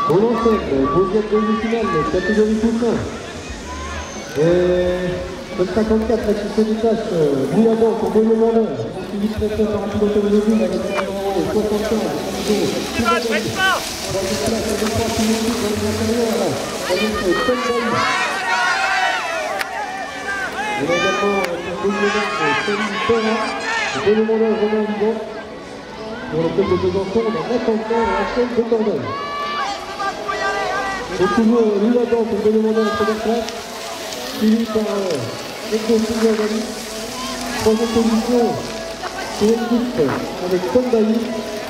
Au Lancet, deuxième demi-finale, catégorie poussin. Et le 54, avec Sonitas, Bouillabon pour Benoît Mandin. Suivi très fort par un pilote automobile avec son numéro 75. Il y a également Benoît Mandin, Romain Vivant. Pour le club de Besançon, on a Nathan et Rachel de Corbeil. C'est toujours Louis-Adam pour Benoît Mandin à la première place, suivi par Nico Silva-Dali. Troisième position, c'est l'équipe avec Tom Bailly.